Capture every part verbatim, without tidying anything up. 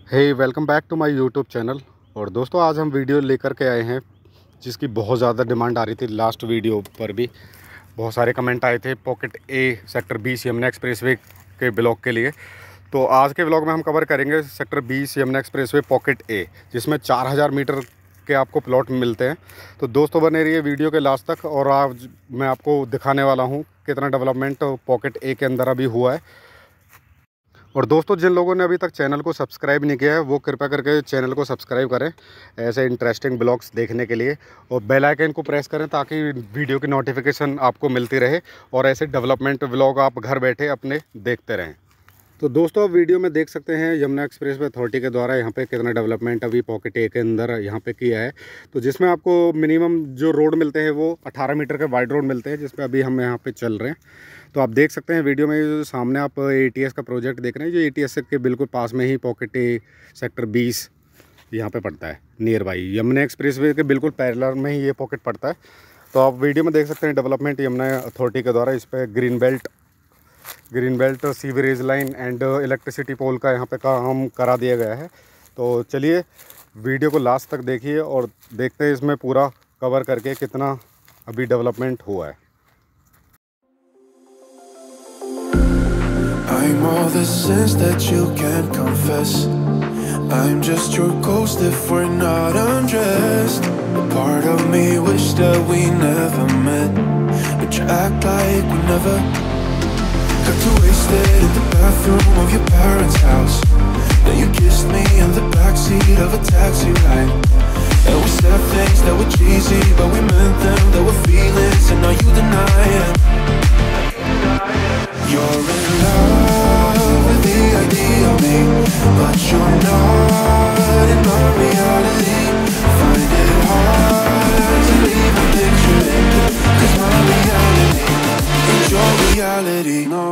Hey welcome back to my YouTube channel. और दोस्तों आज हम वीडियो लेकर के आए हैं जिसकी बहुत ज़्यादा डिमांड आ रही थी। लास्ट वीडियो पर भी बहुत सारे कमेंट आए थे पॉकेट ए सेक्टर बीस यमुना एक्सप्रेसवे के ब्लॉग के लिए। तो आज के ब्लॉग में हम कवर करेंगे सेक्टर बीस यमुना एक्सप्रेसवे पॉकेट ए, जिसमें चार हज़ार मीटर के आपको प्लॉट मिलते हैं। तो दोस्तों बने रहिए वीडियो के लास्ट तक और आज मैं आपको दिखाने वाला हूँ कितना डेवलपमेंट पॉकेट ए के अंदर अभी हुआ है। और दोस्तों जिन लोगों ने अभी तक चैनल को सब्सक्राइब नहीं किया है वो कृपया करके चैनल को सब्सक्राइब करें ऐसे इंटरेस्टिंग ब्लॉग्स देखने के लिए, और बेल आइकन को प्रेस करें ताकि वीडियो की नोटिफिकेशन आपको मिलती रहे और ऐसे डेवलपमेंट ब्लॉग आप घर बैठे अपने देखते रहें। तो दोस्तों आप वीडियो में देख सकते हैं यमुना एक्सप्रेसवे अथॉरिटी के द्वारा यहाँ पे कितना डेवलपमेंट अभी पॉकेट ए के अंदर यहाँ पे किया है। तो जिसमें आपको मिनिमम जो रोड मिलते हैं वो अठारह मीटर के वाइड रोड मिलते हैं, जिसमें अभी हम यहाँ पे चल रहे हैं। तो आप देख सकते हैं वीडियो में जो सामने आप ए टी एस का प्रोजेक्ट देख रहे हैं, जो ए टी एस के बिल्कुल पास में ही पॉकेट ए सेक्टर बीस यहाँ पे पड़ता है। नियर बाई यमुना एक्सप्रेसवे के बिल्कुल पैरेलल में ही ये पॉकेट पड़ता है। तो आप वीडियो में देख सकते हैं डेवलपमेंट यमुना अथॉरिटी के द्वारा इस पर green belt green belt sewerage line and electricity pole का यहाँ पे काम करा दिया गया है। तो चलिए वीडियो को लास्ट तक देखिए और देखते हैं इसमें पूरा कवर करके कितना अभी डेवलपमेंट हुआ है। I'm all the sins that you can't confess. I'm just your ghost if we're not undressed. A part of me wish that we never met, but you act like we never. Got too wasted in the bathroom of your parents' house. Then you kissed me in the backseat of a taxi ride. And we said things that were cheesy, but we meant them. There were feelings and now you deny it. You're in love with the idea of me, but you're not in my reality. Find it hard to leave a picture in, 'cause my reality ain't your reality, no.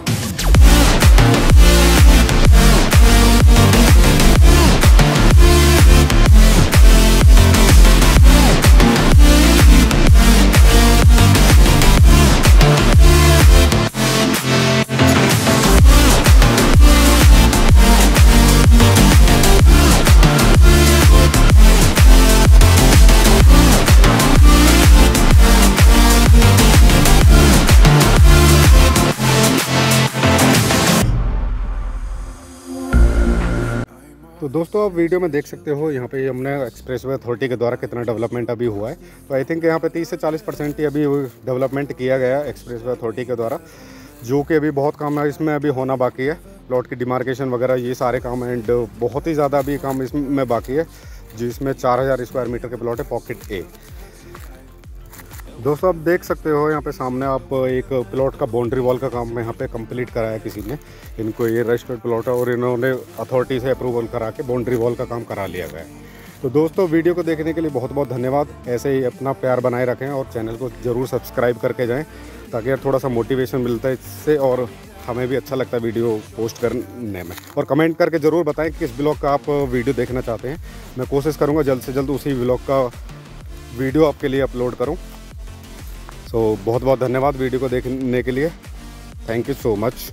तो दोस्तों आप video में देख सकते हो यहाँ पे Yamuna expressway authority के द्वारा कितना डेवलपमेंट अभी हुआ है। तो आई थिंक यहाँ पे तीस से चालीस परसेंट ही अभी डेवलपमेंट किया गया है एक्सप्रेसवे अथॉरिटी के द्वारा, जो कि अभी बहुत काम है इसमें अभी होना बाकी है। प्लॉट की डिमार्केशन वगैरह ये सारे काम एंड बहुत ही ज़्यादा अभी काम इसमें बाकी है, जिसमें चार हज़ार स्क्वायर मीटर के प्लॉट है पॉकेट ए। दोस्तों आप देख सकते हो यहाँ पे सामने आप एक प्लॉट का बाउंड्री वॉल का काम यहाँ पे कंप्लीट कराया किसी ने। इनको ये रजिस्टर्ड प्लॉट है और इन्होंने अथॉरिटी से अप्रूवल करा के बाउंड्री वॉल का काम करा लिया गया है। तो दोस्तों वीडियो को देखने के लिए बहुत बहुत धन्यवाद। ऐसे ही अपना प्यार बनाए रखें और चैनल को ज़रूर सब्सक्राइब करके जाएँ ताकि यार थोड़ा सा मोटिवेशन मिलता है इससे और हमें भी अच्छा लगता है वीडियो पोस्ट करने में। और कमेंट करके ज़रूर बताएँ किस ब्लॉग का आप वीडियो देखना चाहते हैं। मैं कोशिश करूँगा जल्द से जल्द उसी ब्लॉग का वीडियो आपके लिए अपलोड करूँ। तो बहुत बहुत धन्यवाद वीडियो को देखने के लिए। Thank you so much.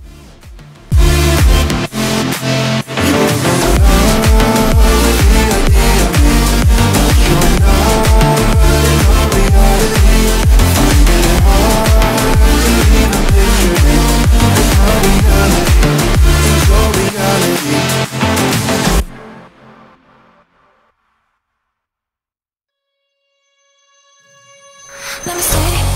Let me stay.